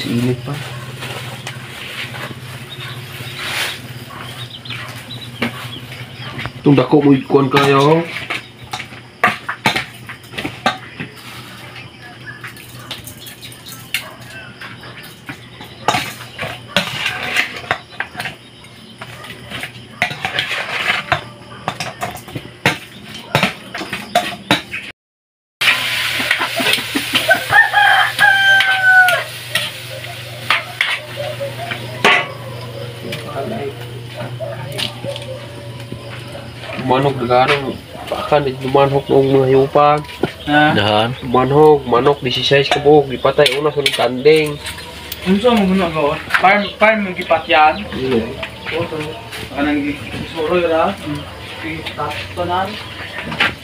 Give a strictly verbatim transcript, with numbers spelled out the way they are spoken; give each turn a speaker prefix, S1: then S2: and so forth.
S1: init pa. Itong dako mo ikuan kayo. Manok daganong pakan di manok ng mga yupa.
S2: Ha?
S3: Dahan.
S1: Manok, manok disisays ka buhok gipatay una sa tanding.
S2: Unsa mo muna ko? Farm farm ng gipatyan.
S1: Dili.
S2: Oto. Kanang gisuroy ra. Tapos tanan.